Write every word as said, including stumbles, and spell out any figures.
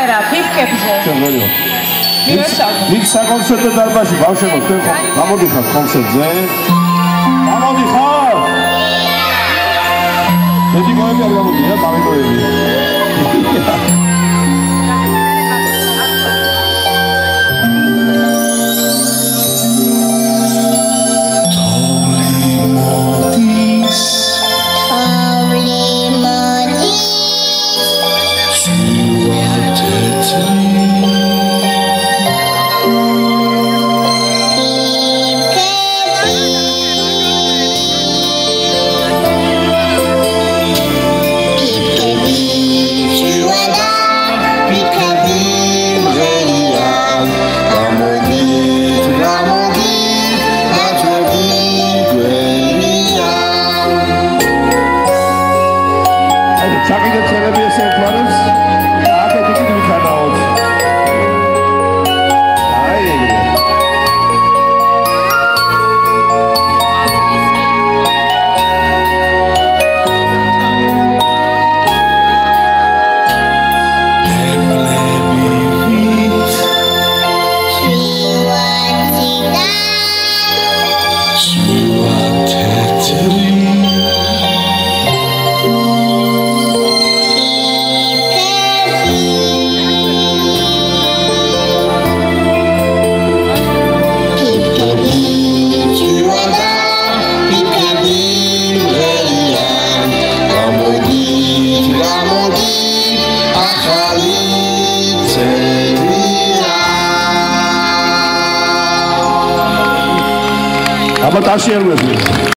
წერა ფიფკებზე. შეგეძლო. მივესალმო. მის საკონცერტო დარბაზში ბავშვებო, თქვენ გამოდიხართ კონცერტზე? გამოდიხართ? ერთი მოები არ გამოდიხართ, გამოდიხართ. Çakıda terapiye sekvarız. Akademik bir kanal. Hayır. Aber das hier wird